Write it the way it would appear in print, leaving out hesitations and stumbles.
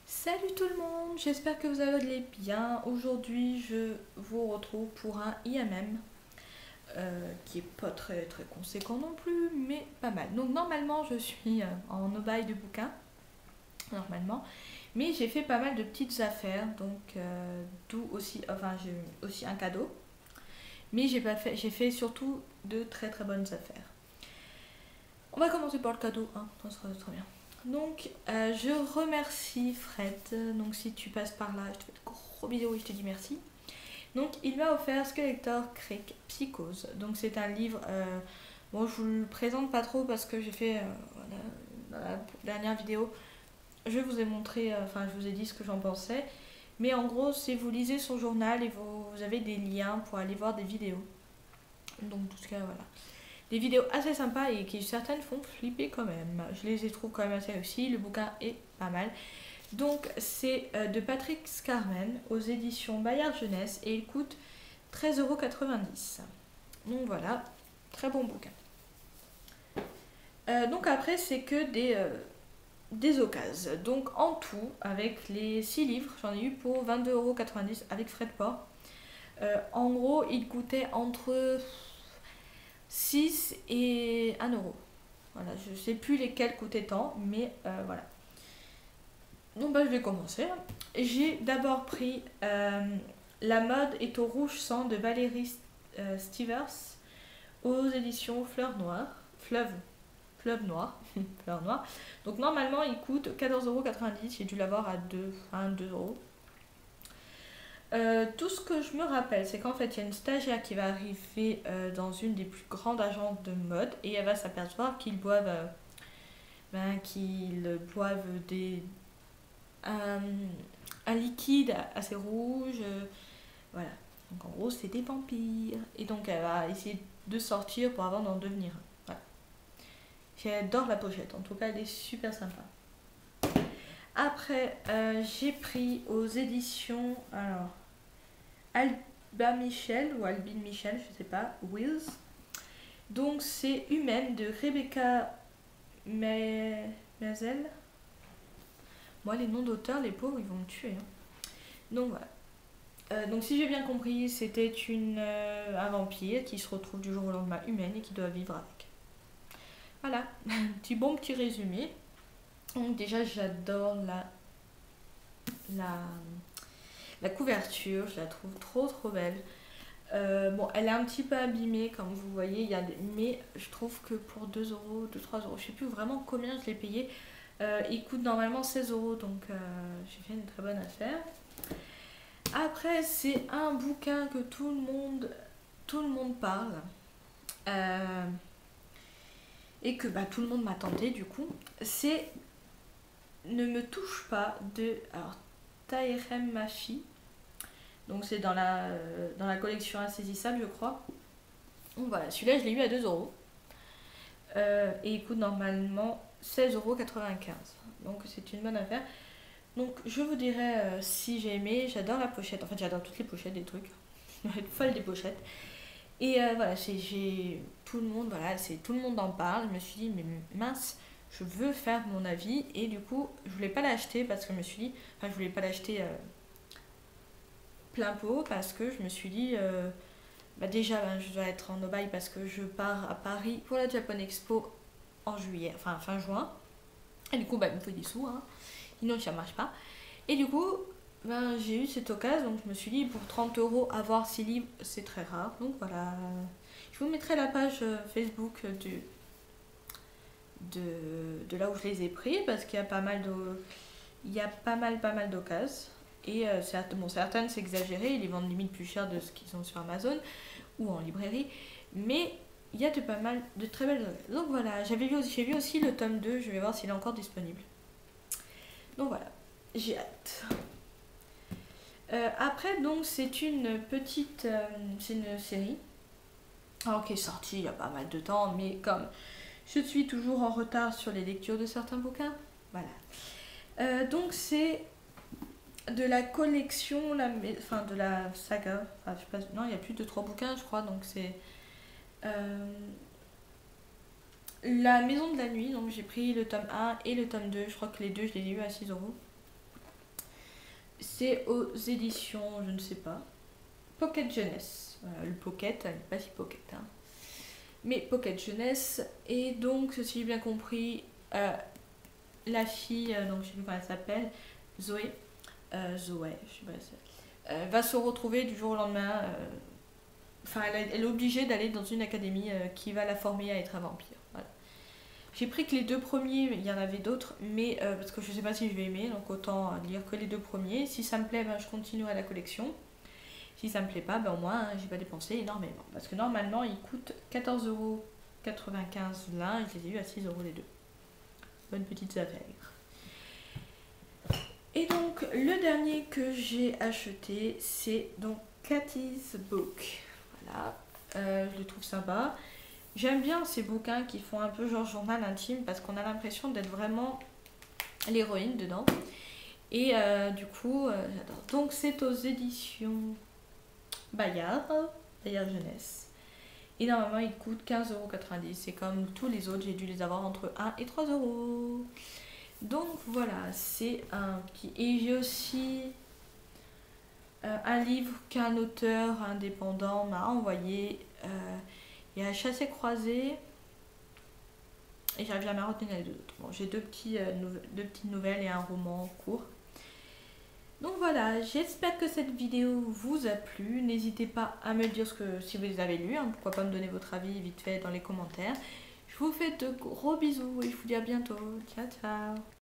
Salut tout le monde, j'espère que vous allez bien. Aujourd'hui, je vous retrouve pour un IMM qui est pas très très conséquent non plus, mais pas mal. Donc normalement, je suis en aubaille de bouquins, normalement, mais j'ai fait pas mal de petites affaires, donc d'où aussi, enfin j'ai aussi un cadeau, mais j'ai fait surtout de très très bonnes affaires. On va commencer par le cadeau, hein, ça sera très bien. Donc, je remercie Fred. Donc, si tu passes par là, je te fais de gros bisous et je te dis merci. Donc, il m'a offert Skeletor Creek Psychose. Donc, c'est un livre. Bon, je vous le présente pas trop parce que j'ai fait. Voilà, dans la dernière vidéo, je vous ai montré. Enfin, je vous ai dit ce que j'en pensais. Mais en gros, c'est vous lisez son journal et vous avez des liens pour aller voir des vidéos. Donc, tout ce cas, voilà. Des vidéos assez sympas et qui certaines font flipper quand même. Je les ai trouve quand même assez réussis. Le bouquin est pas mal. Donc c'est de Patrick Scarmen aux éditions Bayard Jeunesse et il coûte 13,90 €. Donc voilà, très bon bouquin. Donc après c'est que des occasions. Donc en tout, avec les 6 livres, j'en ai eu pour 22,90 € avec frais de port. En gros, il coûtait entre 6 et 1 €. Voilà, je sais plus lesquels coûtaient tant, mais voilà. Donc bah, je vais commencer. J'ai d'abord pris La mode est au rouge sang de Valérie Stevers aux éditions Fleur Noire. Fleuve Noir. Fleur Noire. Donc normalement il coûte 14,90 €. J'ai dû l'avoir à 2 €. Tout ce que je me rappelle, c'est qu'en fait, il y a une stagiaire qui va arriver dans une des plus grandes agences de mode et elle va s'apercevoir qu'ils boivent un, un liquide assez rouge. Voilà. Donc en gros, c'est des vampires. Et donc elle va essayer de sortir pour avant d'en devenir un. Voilà. J'adore la pochette. En tout cas, elle est super sympa. Après, j'ai pris aux éditions Alba Michel ou Albin Michel, je sais pas, Wills. Donc c'est Humaine de Rebecca Mazel. Moi, les noms d'auteurs, les pauvres, ils vont me tuer, hein. Donc voilà. Donc si j'ai bien compris, c'était un vampire qui se retrouve du jour au lendemain humaine et qui doit vivre avec. Voilà, petit résumé. Donc déjà j'adore la, la couverture, je la trouve trop trop belle. Bon, elle est un petit peu abîmée comme vous voyez, mais je trouve que pour 2 €, 2-3 €, je sais plus vraiment combien je l'ai payé. Il coûte normalement 16 €, donc j'ai fait une très bonne affaire. Après, c'est un bouquin que tout le monde parle. Euh, et que tout le monde m'a tenté du coup. C'est Ne me touche pas de Taherem Mafi. Donc c'est dans la collection Insaisissable, je crois. Donc voilà, celui-là je l'ai eu à 2 €. Et il coûte normalement 16,95 €. Donc c'est une bonne affaire. Donc je vous dirais si j'ai aimé, j'adore la pochette. En fait j'adore toutes les pochettes des trucs. Je suis folle des pochettes. Et voilà, tout le monde en parle. Je me suis dit, mais mince, je veux faire mon avis. Et du coup, je voulais pas l'acheter parce que je me suis dit, enfin, je voulais pas l'acheter plein pot parce que je me suis dit, déjà, je dois être en aubaille parce que je pars à Paris pour la Japan Expo en juillet, enfin fin juin. Et du coup, il me faut des sous, hein. Sinon, ça marche pas. Et du coup, j'ai eu cette occasion, donc je me suis dit, pour 30 € avoir 6 livres, c'est très rare. Donc voilà, je vous mettrai la page Facebook de là où je les ai pris, parce qu'il y a pas mal d'occasions. Et certaines, c'est exagéré, ils les vendent limite plus cher de ce qu'ils ont sur Amazon ou en librairie. Mais il y a de très belles occasions. Donc voilà, j'ai vu aussi le tome 2, je vais voir s'il est encore disponible. Donc voilà, j'ai hâte. Après, donc, c'est une série qui est sortie il y a pas mal de temps, mais comme je suis toujours en retard sur les lectures de certains bouquins, voilà. Donc, c'est de la collection, enfin de la saga, enfin, je sais pas, non, il y a plus de 3 bouquins, je crois, donc c'est La Maison de la Nuit, donc j'ai pris le tome 1 et le tome 2, je crois que les deux, je les ai eu à 6 €. C'est aux éditions, je ne sais pas, Pocket Jeunesse. Voilà, le Pocket, elle n'est pas si Pocket. Hein. Mais Pocket Jeunesse. Et donc, si j'ai bien compris, la fille, donc je sais plus comment elle s'appelle, Zoé, je sais pas, va se retrouver du jour au lendemain. Enfin, elle est obligée d'aller dans une académie qui va la former à être un vampire. Voilà. J'ai pris que les 2 premiers, il y en avait d'autres, mais parce que je sais pas si je vais aimer, donc autant lire que les 2 premiers. Si ça me plaît, ben, je continuerai la collection. Si ça me plaît pas, ben, au moins j'ai pas dépensé énormément. Parce que normalement, ils coûtent 14,95€ l'un, et je les ai eu à 6€ les deux. Bonne petite affaire. Et donc, le dernier que j'ai acheté, c'est donc Cathy's Book. Voilà, je le trouve sympa. J'aime bien ces bouquins qui font un peu genre journal intime parce qu'on a l'impression d'être vraiment l'héroïne dedans. Et du coup, j'adore. Donc, c'est aux éditions Bayard Jeunesse. Et normalement, il coûte 15,90€. C'est comme tous les autres, j'ai dû les avoir entre 1 et 3€. Donc voilà, c'est un petit... Et j'ai aussi un livre qu'un auteur indépendant m'a envoyé. Il y a Chassé-Croisé. Et j'arrive jamais à retenir les deux autres. Bon, j'ai deux petites nouvelles et un roman court. Donc voilà, j'espère que cette vidéo vous a plu. N'hésitez pas à me dire si vous les avez lus. Hein, pourquoi pas me donner votre avis vite fait dans les commentaires. Je vous fais de gros bisous et je vous dis à bientôt. Ciao, ciao.